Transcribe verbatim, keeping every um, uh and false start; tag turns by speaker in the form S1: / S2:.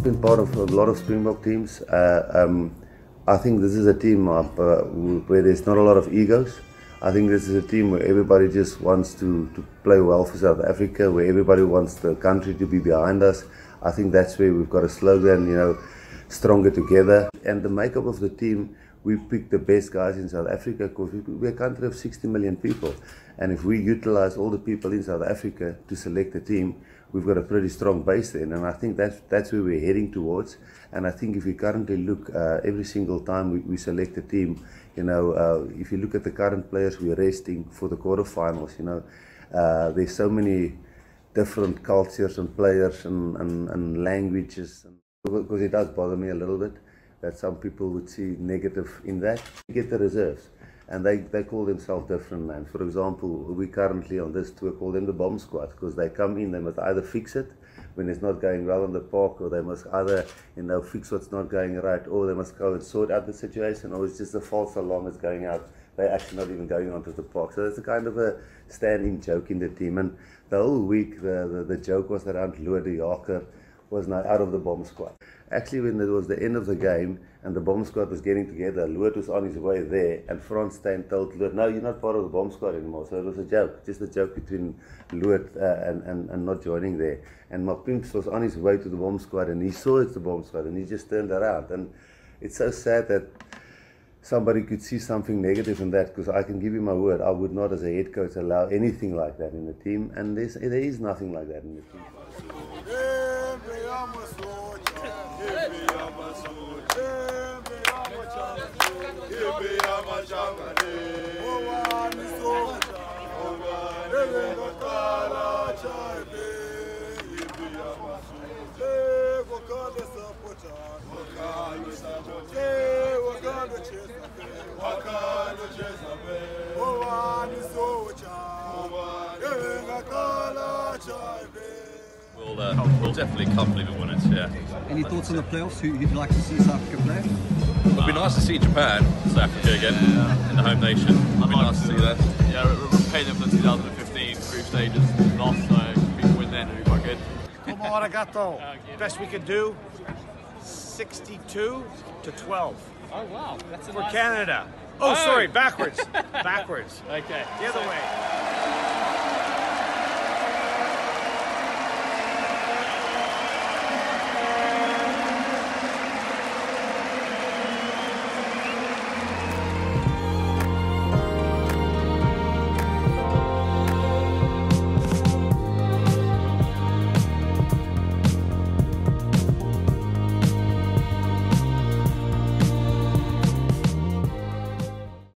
S1: been part of a lot of Springbok teams. Uh, um, I think this is a team uh, where there's not a lot of egos. I think this is a team where everybody just wants to, to play well for South Africa, where everybody wants the country to be behind us. I think that's where we've got a slogan, you know, stronger together. And the makeup of the team, we picked the best guys in South Africa because we're a country of sixty million people. And if we utilize all the people in South Africa to select a team, we've got a pretty strong base then. And I think that's, that's where we're heading towards. And I think if we currently look, uh, every single time we, we select a team, you know, uh, if you look at the current players we're resting for the quarterfinals, you know, uh, there's so many different cultures and players and, and, and languages. Because it does bother me a little bit that some people would see negative in that. You get the reserves, and they, they call themselves different names. For example, we currently on this tour call them the bomb squad, because they come in, they must either fix it when it's not going well on the park, or they must either, you know, fix what's not going right, or they must go and sort out the situation, or it's just a false alarm that's going out. They're actually not even going onto the park. So it's a kind of a standing joke in the team. And the whole week, the, the, the joke was around Lua de Jager was now out of the bomb squad. Actually, when it was the end of the game and the bomb squad was getting together, Lua was on his way there, and Frans Steyn told Lua, no, you're not part of the bomb squad anymore. So it was a joke, just a joke between Lua uh, and, and, and not joining there. And Mapimpi was on his way to the bomb squad, and he saw it's the bomb squad, and he just turned around. And it's so sad that somebody could see something negative in that, because I can give you my word, I would not as a head coach allow anything like that in the team, and there's, there is nothing like that in the team.
S2: We'll, uh, we'll definitely comfortably win it, yeah.
S3: Any thoughts on the playoffs? Who you'd like to see South Africa play?
S2: It would be nice to see Japan, South Africa again, yeah, in the home nation. It would be nice to see that.
S4: Yeah, we're paying them for the two thousand fifteen group stages lost, so if we can win then, it would be quite good.
S5: Como arigato. Best we could do, sixty-two to twelve.
S4: Oh wow, that's a
S5: for
S4: nice...
S5: Canada. Oh, oh, sorry, backwards. Backwards.
S4: Okay.
S5: The other
S4: so,
S5: way.